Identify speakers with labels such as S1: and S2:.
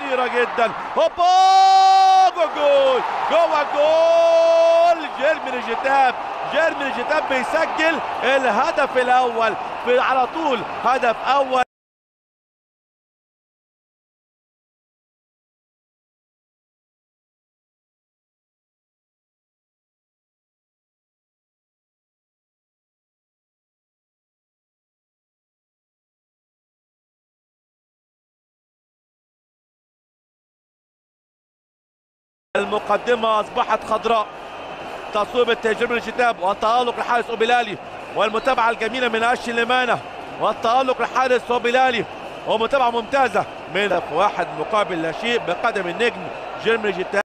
S1: خطيرة جدا. هوبا جول جوه جول. جيرمي جيتاب بيسجل الهدف الأول على طول، هدف أول. المقدمة أصبحت خضراء. تصويبة جيرمي جيتاب والتألق لحارس أوبيلالي، والمتابعة الجميلة من أشي ليمانا، والتألق لحارس أوبيلالي، ومتابعة ممتازة من 1 مقابل لا شيء بقدم النجم جيرمي جيتاب.